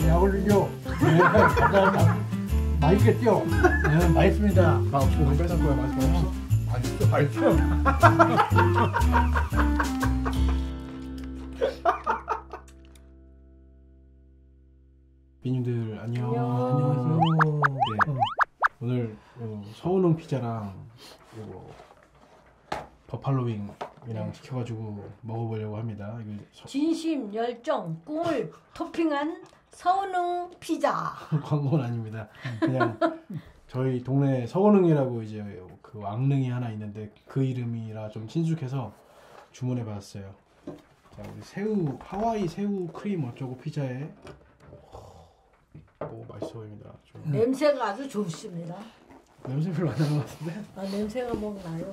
약올리죠. 네, 감사합니다. 맛있겠죠? 네, 맛있습니다. 나 없으면 뺏을 거야. 맛있어. 맛있어. 비님들 안녕. 안녕하세요. 네, 오늘 서운흥 피자랑 이거 버팔로윙이랑 시켜가지고 먹어보려고 합니다. 이거 진심, 열정, 꿈을 토핑한 서운흥 피자. 광고는 아닙니다. 그냥 저희 동네 서운흥이라고 이제 그 왕릉이 하나 있는데 그 이름이라 좀 친숙해서 주문해 봤어요. 자, 우리 새우 하와이 새우 크림 어쩌고 피자에 오 맛있어 보입니다. 좀 냄새가 아주 좋습니다. 냄새 별로 안 나는 것 같은데. 아, 냄새가 뭐 나요?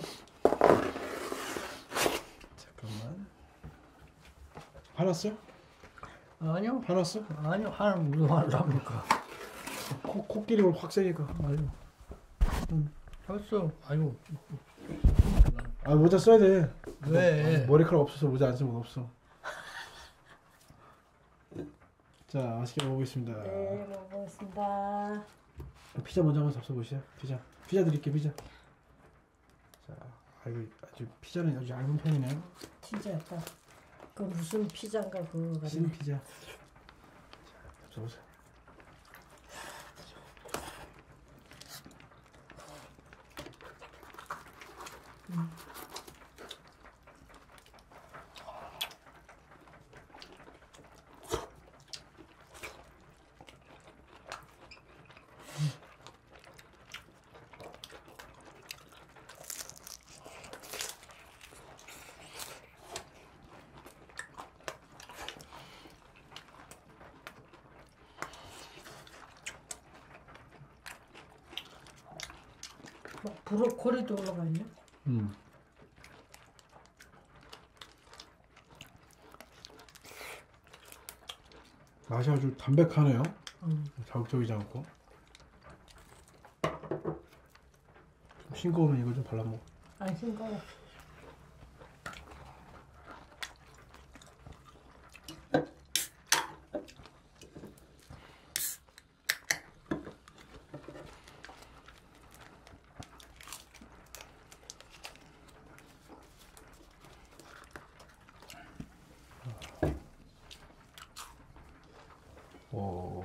잠깐만. 화났어? 아니요. 화났어? 아니요. 하나는 무슨 말을 합니까? 코끼리 확 세니까. 아유. 했어. 아유. 아 모자 써야 돼. 왜? 머리카락 없어서 모자 안 쓰면 없어. 자 맛있게 먹어보겠습니다. 네, 먹어보겠습니다. 피자 먼저 한번 잡숴보시죠. 피자 드릴게 피자. 자, 아이고 아주 피자는 아주 얇은 편이네요. 진짜 약간 그 무슨 피자인가 그거 찐 같네. 피자. 자, 잡숴보세요. 막 브로콜리도 올라가 있네. 맛이 아주 담백하네요. 자극적이지 않고. 좀 싱거우면 이거 좀 발라 먹어. 안 싱거워. 오.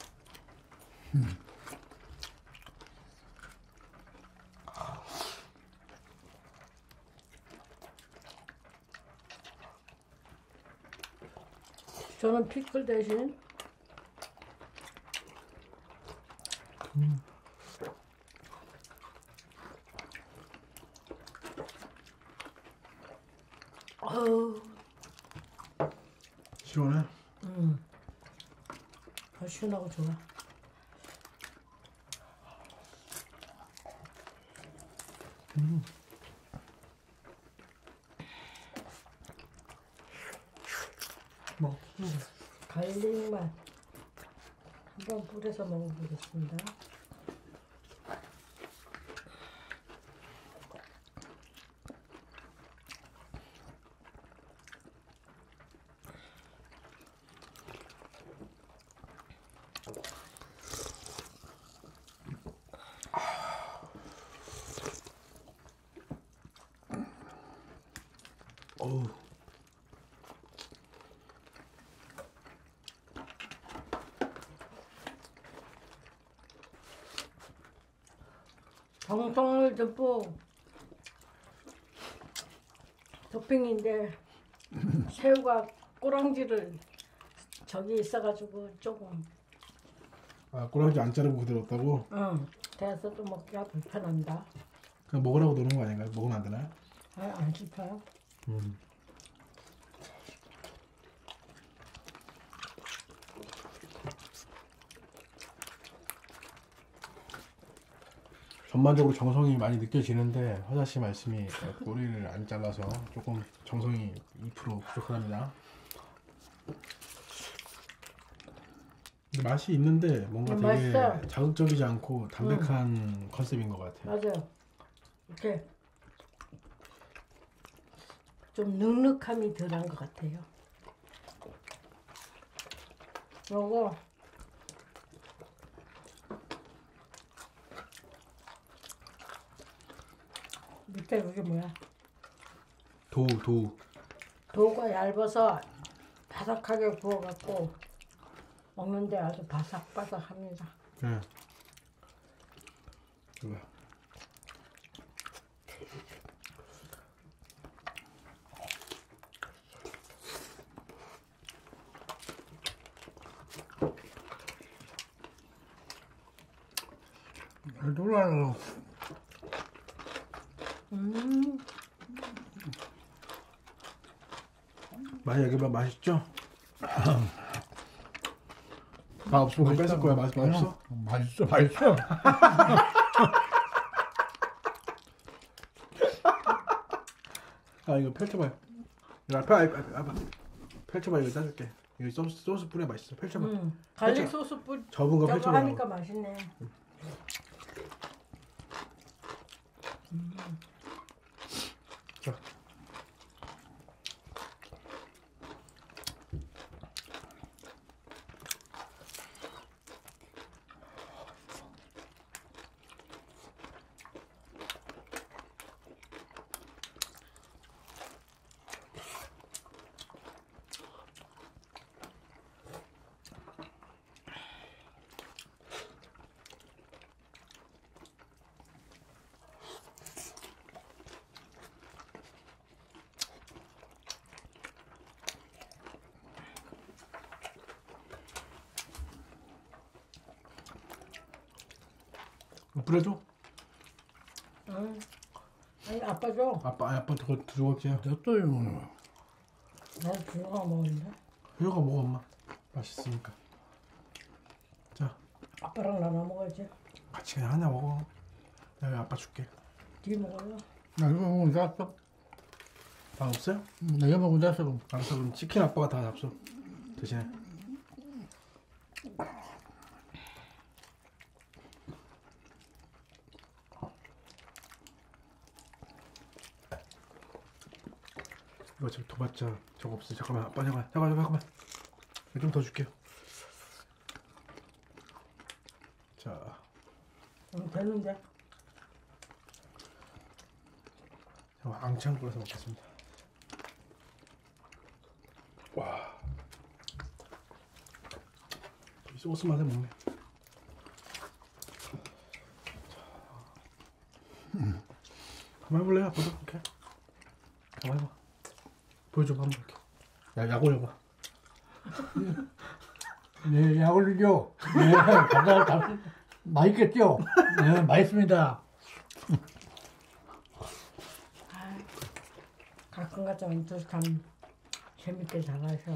저는 피클 대신 어우, 시원해? 시원하고 좋아. 뭐. 갈릭맛 한번 뿌려서 먹어보겠습니다. 어우. 정성을 듬뿍 토핑인데 새우가 꼬랑지를 저기 있어가지고 조금 꼬라지 안 자르고 그대로 뒀다고? 돼서 또 먹기가 불편합니다. 그냥 먹으라고 놓는 거 아닌가요? 먹으면 안 되나요? 안 싶어요. 전반적으로 정성이 많이 느껴지는데 허자씨 말씀이 꼬리를 안 잘라서 조금 정성이 2% 부족합니다. 근데 맛이 있는데 뭔가 되게 맛있어요. 자극적이지 않고 담백한 컨셉인 것 같아요. 맞아요. 이렇게 좀 눅눅함이 덜한 것 같아요. 요거 밑에 그게 뭐야? 도우. 도우가 얇아서 바삭하게 구워갖고 먹는데 아주 바삭바삭합니다. 예. 이거. 놀라요. 많이 여기봐 맛있죠? 다 없으면 그거 뺏을 거야. 맛이 없어? 맛있어, 맛있어. 아 이거 펼쳐봐요. 이거 앞에 펼쳐봐 이거 짜줄게. 이거 소스 뿌려 맛있어. 펼쳐봐. 갈릭 펼쳐. 소스 뿌 접은 거 저거 펼쳐봐. 하니까 맛있네. 자. 뿌려줘. 응. 아니 아빠 줘. 아빠 그거 들어갈게요. 냅둬요. 난 준호가 먹는데. 이거 먹어 엄마. 맛있으니까. 자 아빠랑 나눠 먹어야지. 같이 그냥 하나 먹어. 내가 아빠 줄게. 뒤 먹어요. 나 이거 먹으면 잤어. 다 없어요? 내가 먹으면 잤어. 그럼. 알았어 그럼 치킨 아빠가 다 잡숴. 대신에. 이거 지금 도봤자 저거 없어. 잠깐만 아빠 잠깐만. 좀 더 줄게요. 자 되는데. 앙창 끓여서 먹겠습니다. 와, 이 소스 맛에 먹네. 한번 해볼래요? 아빠도 이렇게. 한번 해봐. 보여줘봐 한번 이렇게. 약 올려봐. 네, 약 올리죠. 네, 맛있겠죠? 네, 맛있습니다. 가끔 가다 인터뷰 참 재밌게 잘하셔.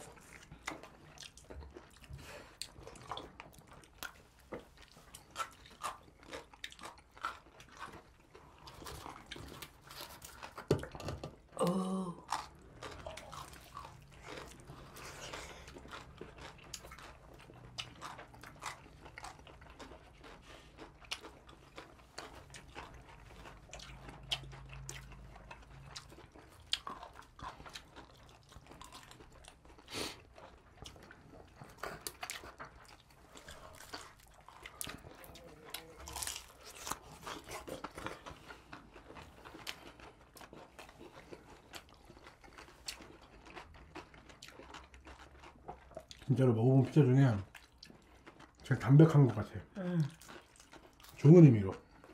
진짜로 먹어본 피자 중에 제일 담백한 것 같아요. 응. 좋은 의미로.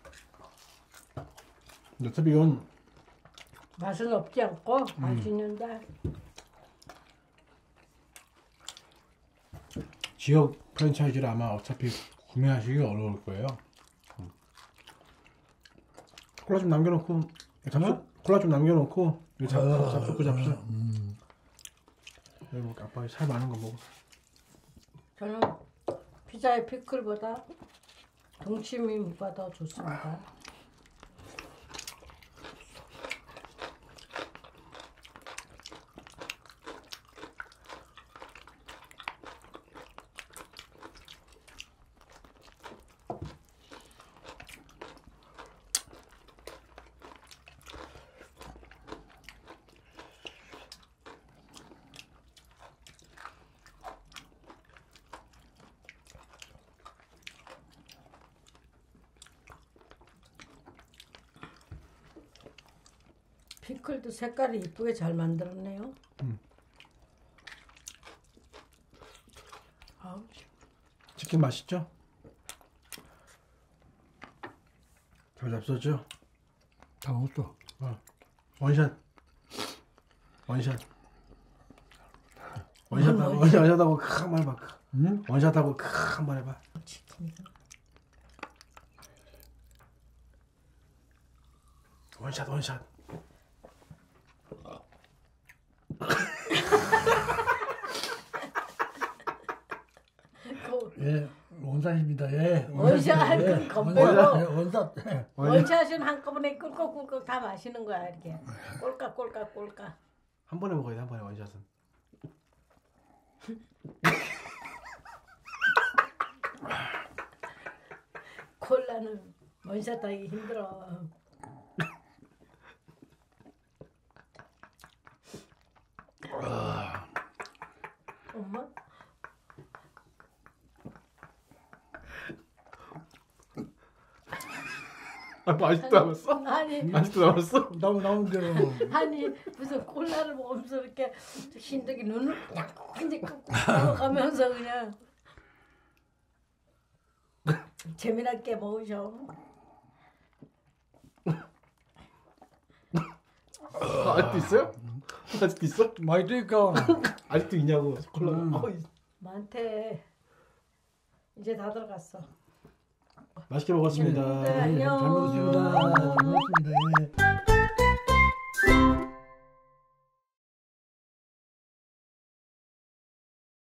근데 어차피 이건 맛은 없지 않고 맛있는데. 지역 프랜차이즈라 아마 어차피 구매하시기 어려울 거예요. 콜라 좀 남겨놓고 콜라 좀 남겨놓고 이거 잡수. 여기 뭐 아빠 살 많은 거 먹어. 저는 피자에 피클보다 동치미 무가 더 좋습니다. 피클도 색깔이 이쁘게 잘 만들었네요. 아우, 치킨 맛있죠? 잘 잡섰죠? 다 먹었어. 원샷. 원샷. 원샷하고 한번 해봐. 응? 원샷하고 한번 해봐. 치킨이가. 원샷 원샷. 그 예, 원샷입니다. 예. 원샷, 예, 그건 겁 원샷, 빼고. 예, 원샷. 예. 원샷은 한꺼번에 꿀꺽꿀꺽 다 마시는 거야 이렇게. 꼴깍꼴깍꼴깍. 한 번에 먹어야 돼. 한 번에 원샷은. 콜라는 원샷 하기 힘들어. 엄마? 아직도 남았어? 아니 아직도 남았어? 나온 대로. 아니 무슨 콜라를 먹으면서 이렇게 신덕이 눈을 그냥 이제 꾹꾹 감아가면서 그냥 재미나게 먹으셔. 아직도 있어요? 아직도 있어? 맛있으니까. 아직도 있냐고 콜라. 많대. 이제 다 들어갔어. 맛있게 먹었습니다. 네, 안녕. 잘 먹었습니다. 잘 먹었습니다. 예.